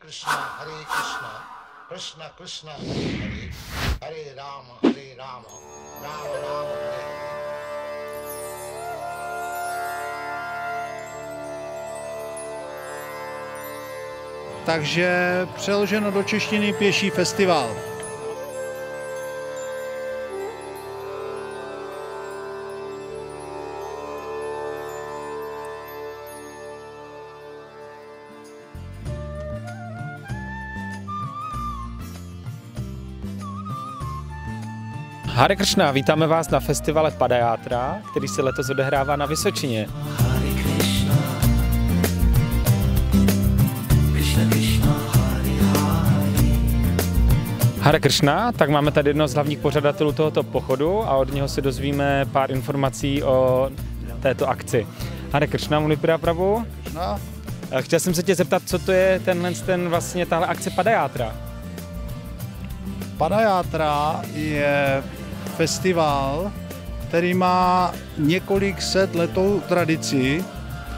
Krishna Krishna, Hare Hare, Hare Rama, Rama Rama, Hare Hare. Takže přeloženo do češtiny pěší festival. Hare Krishna, vítáme vás na festivale Padajátra, který se letos odehrává na Vysočině. Hare Krishna, tak máme tady jednoho z hlavních pořadatelů tohoto pochodu a od něho si dozvíme pár informací o této akci. Hare Krishna, Munipura Prabhu. No. Chtěl jsem se tě zeptat, co to je vlastně tahle akce Padajátra. Padajátra je festival, který má několik set letou tradici.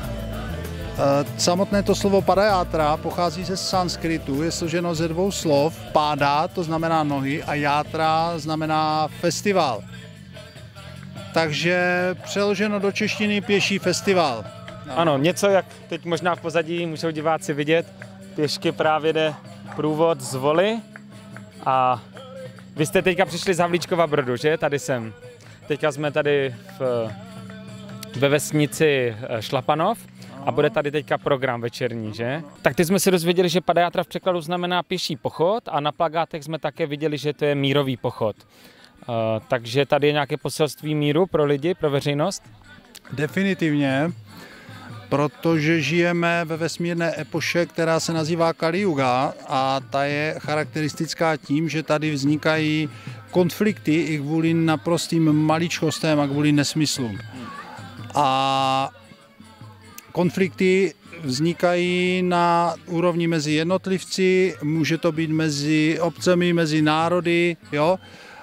Samotné to slovo Padajátra pochází ze sanskritu, je složeno ze dvou slov. Páda, to znamená nohy, a játra znamená festival. Takže přeloženo do češtiny pěší festival. Ano, něco jak teď možná v pozadí můžou diváci vidět, pěšky právě jde průvod z Voly a vy jste teďka přišli z Havlíčkova Brodu, že? Tady jsem. Teďka jsme tady ve vesnici Šlapanov a bude tady teďka program večerní, že? Tak teď jsme si dozvěděli, že Padajátra v překladu znamená pěší pochod a na plakátech jsme také viděli, že to je mírový pochod. Takže tady je nějaké poselství míru pro lidi, pro veřejnost? Definitivně, protože žijeme ve vesmírné epoše, která se nazývá Kali Yuga a ta je charakteristická tím, že tady vznikají konflikty i kvůli naprostým maličkostem a kvůli nesmyslům. A konflikty vznikají na úrovni mezi jednotlivci, může to být mezi obcemi, mezi národy, jo?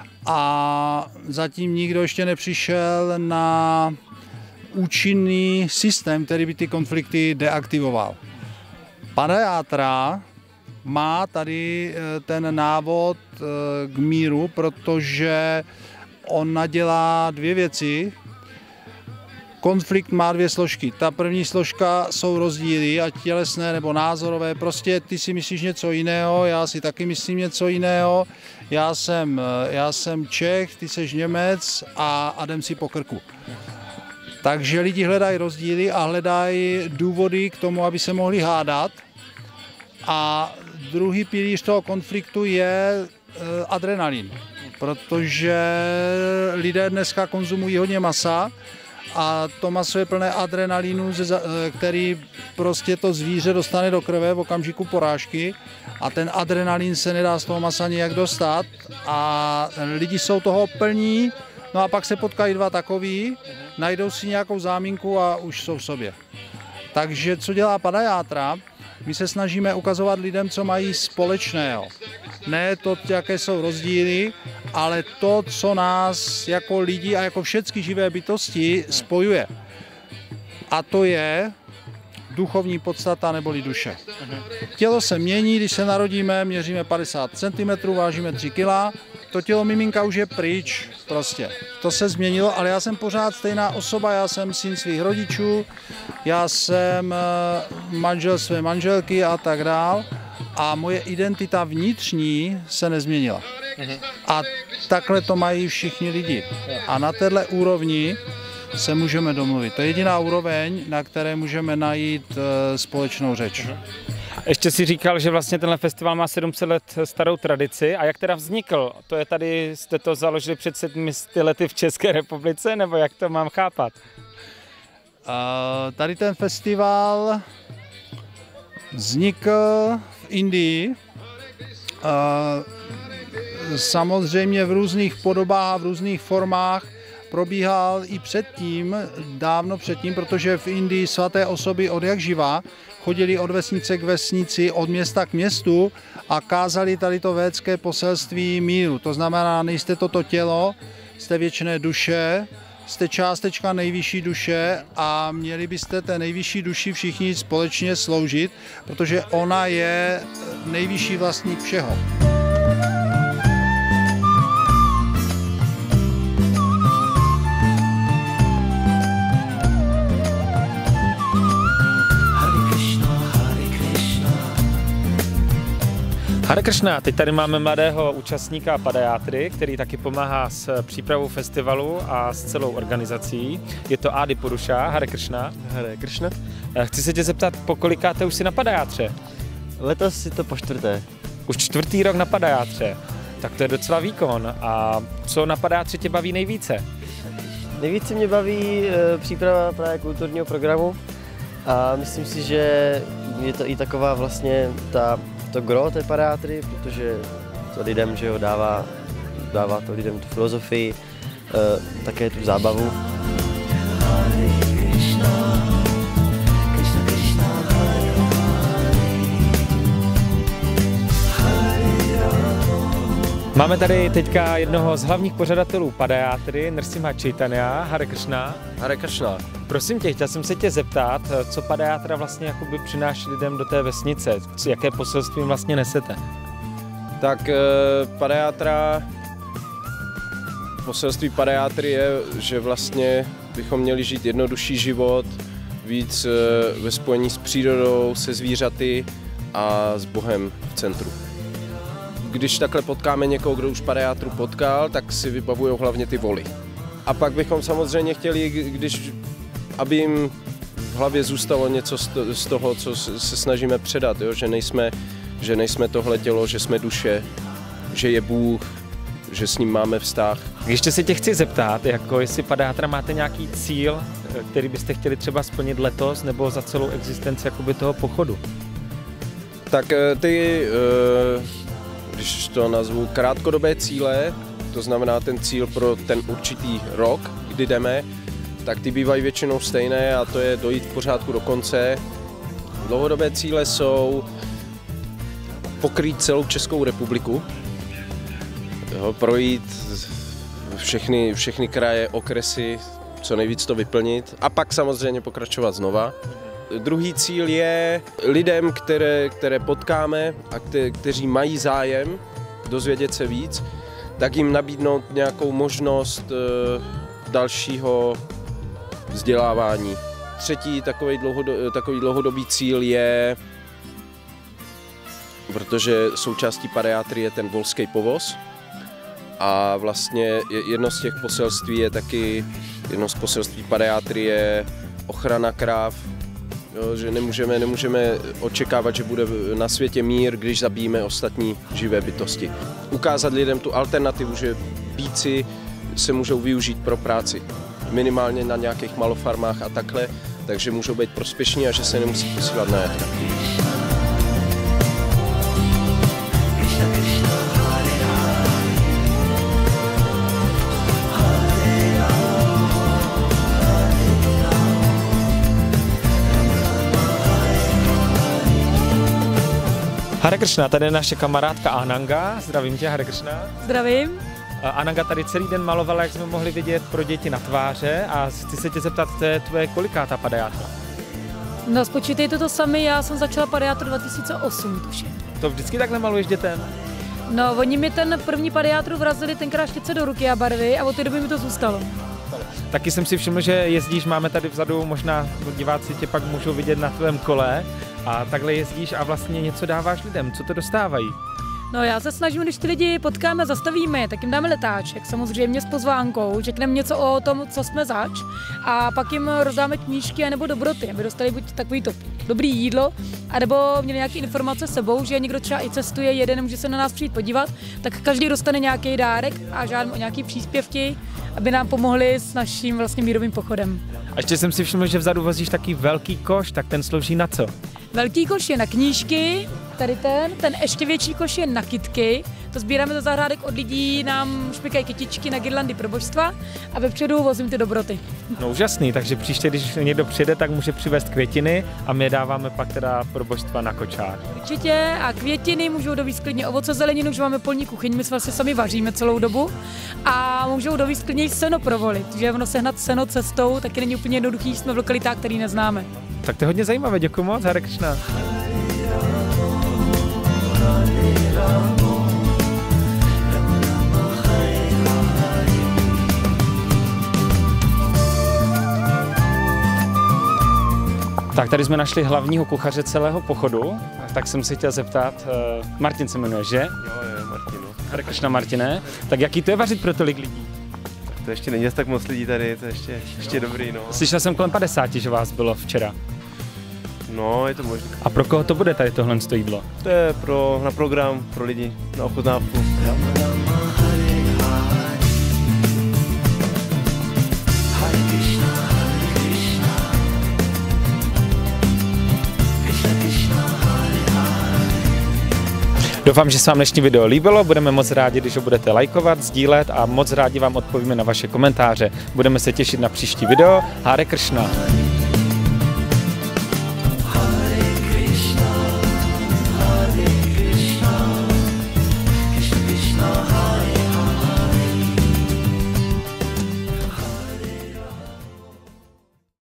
A zatím nikdo ještě nepřišel na účinný systém, který by ty konflikty deaktivoval. Padajátra má tady ten návod k míru, protože on nadělá dvě věci. Konflikt má dvě složky. Ta první složka jsou rozdíly, ať tělesné nebo názorové. Prostě ty si myslíš něco jiného, já si taky myslím něco jiného. Já jsem Čech, ty seš Němec a jdem si po krku. Takže lidi hledají rozdíly a hledají důvody k tomu, aby se mohli hádat. A druhý pilíř toho konfliktu je adrenalin, protože lidé dneska konzumují hodně masa a to maso je plné adrenalinu, který prostě to zvíře dostane do krve v okamžiku porážky a ten adrenalin se nedá z toho masa nijak dostat a lidi jsou toho plní. No a pak se potkají dva takový, najdou si nějakou záminku a už jsou v sobě. Takže co dělá Padajátra? My se snažíme ukazovat lidem, co mají společného. Ne to, jaké jsou rozdíly, ale to, co nás jako lidi a jako všechny živé bytosti spojuje. A to je duchovní podstata neboli duše. Tělo se mění, když se narodíme, měříme 50 cm, vážíme 3 kg. To tělo miminka už je pryč, prostě. To se změnilo, ale já jsem pořád stejná osoba, já jsem syn svých rodičů, já jsem manžel své manželky a tak dál. A moje identita vnitřní se nezměnila. A takhle to mají všichni lidi. A na téhle úrovni se můžeme domluvit. To je jediná úroveň, na které můžeme najít společnou řeč. Ještě si říkal, že vlastně tenhle festival má 700 let starou tradici. A jak teda vznikl? To je tady, jste to založili před 700 lety v České republice, nebo jak to mám chápat? Tady ten festival vznikl v Indii. Samozřejmě v různých podobách, v různých formách. Probíhal i předtím, dávno předtím, protože v Indii svaté osoby od jak živa chodili od vesnice k vesnici, od města k městu a kázali tady to védské poselství míru. To znamená, nejste toto tělo, jste věčné duše, jste částečka nejvyšší duše a měli byste té nejvyšší duši všichni společně sloužit, protože ona je nejvyšší vlastník všeho. Hare Krishna, teď tady máme mladého účastníka Padayatry, který taky pomáhá s přípravou festivalu a s celou organizací. Je to Adi Purusha. Hare Krishna. Hare Krishna. Chci se tě zeptat, po kolikáté už jsi na Padayatře? Letos je to po 4. Už 4. rok na Padayatře. Tak to je docela výkon. A co na Padayatře tě baví nejvíce? Nejvíce mě baví příprava právě kulturního programu a myslím si, že je to i taková vlastně to gro té Padayatry, protože to lidem, že jo, dává to lidem tu filozofii, také tu zábavu. Máme tady teďka jednoho z hlavních pořadatelů Padayatry, Nrsimha Chaitanya. Hare Krishna. Hare Krishna. Prosím tě, chtěl jsem se tě zeptat, co Padayatra vlastně jakoby přináší lidem do té vesnice, jaké poselství vlastně nesete? Tak Padayatra, poselství Padayatry je, že vlastně bychom měli žít jednodušší život, víc ve spojení s přírodou, se zvířaty a s Bohem v centru. Když takhle potkáme někoho, kdo už Padayatru potkal, tak si vybavují hlavně ty voly. A pak bychom samozřejmě chtěli, aby jim v hlavě zůstalo něco z toho, co se snažíme předat, jo? Že nejsme tohle tělo, že jsme duše, že je Bůh, že s ním máme vztah. Ještě se tě chci zeptat, jako jestli Padayatra máte nějaký cíl, který byste chtěli třeba splnit letos nebo za celou existenci jakoby toho pochodu? Tak když to nazvu krátkodobé cíle, to znamená ten cíl pro ten určitý rok, kdy jdeme, tak ty bývají většinou stejné a to je dojít v pořádku do konce. Dlouhodobé cíle jsou pokrýt celou Českou republiku, projít všechny kraje, okresy, co nejvíc to vyplnit a pak samozřejmě pokračovat znova. Druhý cíl je lidem, které potkáme a kteří mají zájem dozvědět se víc, tak jim nabídnout nějakou možnost dalšího vzdělávání. Třetí takový dlouhodobý cíl je, protože součástí Padayatry je ten volský povoz a vlastně jedno z těch poselství je taky, jedno z poselství Padayatry je ochrana kráv, jo, že nemůžeme očekávat, že bude na světě mír, když zabijíme ostatní živé bytosti. Ukázat lidem tu alternativu, že býci se můžou využít pro práci, minimálně na nějakých malofarmách a takhle, takže můžou být prospěšní a že se nemusí posílat na jatka. Hare Krishna, tady je naše kamarádka Ananga. Zdravím tě, Hare Krishna. Zdravím. Ananga tady celý den malovala, jak jsme mohli vidět, pro děti na tváře a chci se tě zeptat, to je tvoje kolikátá Padayatra? No spočítejte to sami, já jsem začala Padayatru 2008, tuším. To vždycky takhle maluješ dětem? No, oni mi ten první Padayatru vrazili tenkrát štětce do ruky a barvy a od té doby mi to zůstalo. Taky jsem si všiml, že jezdíš, máme tady vzadu, možná diváci tě pak můžou vidět na tvém kole a takhle jezdíš a vlastně něco dáváš lidem. Co to dostávají? No já se snažím, když ty lidi potkáme, zastavíme, tak jim dáme letáček, samozřejmě s pozvánkou, řekneme něco o tom, co jsme zač a pak jim rozdáme knížky anebo dobroty, aby dostali buď takový to dobrý jídlo, anebo měli nějaké informace s sebou, že někdo třeba i cestuje, jede, nemůže se na nás přijít podívat, tak každý dostane nějaký dárek a žádám o nějaký příspěvky, aby nám pomohli s naším vlastně mírovým pochodem. A ještě jsem si všiml, že vzadu vozíš taky velký koš, tak ten slouží na co? Velký koš je na knížky, tady ten ještě větší koš je na kytky, To sbíráme do zahrádek od lidí, nám špikají kytičky na girlandy pro božstva a vepředu vozím ty dobroty. No úžasný, takže příště, když někdo přijde, tak může přivést květiny a my je dáváme pak teda pro božstva na kočár. Určitě a květiny můžou dovízt klidně ovoce, zeleninu, že máme polní kuchyň, my vlastně sami vaříme celou dobu a můžou dovízt klidně i seno provolit, že ono sehnat seno cestou taky není úplně jednoduchý, jsme v lokalitách, který neznáme. Tak to je hodně zajímavé, děkuji moc, Hare Krishna. Tak tady jsme našli hlavního kuchaře celého pochodu, tak jsem se chtěl zeptat, Martin se jmenuje, že? Jo, Martin. Hare Krishna, Martine, tak jaký to je vařit pro tolik lidí? To ještě není tak moc lidí tady, to je ještě dobrý, no. Slyšel jsem kolem 50, že vás bylo včera. No, je to možné. A pro koho to bude tady tohle jídlo? To je na program, pro lidi, na ochutnávku. Doufám, že se vám dnešní video líbilo, budeme moc rádi, když ho budete lajkovat, sdílet a moc rádi vám odpovíme na vaše komentáře. Budeme se těšit na příští video. Hare Krishna.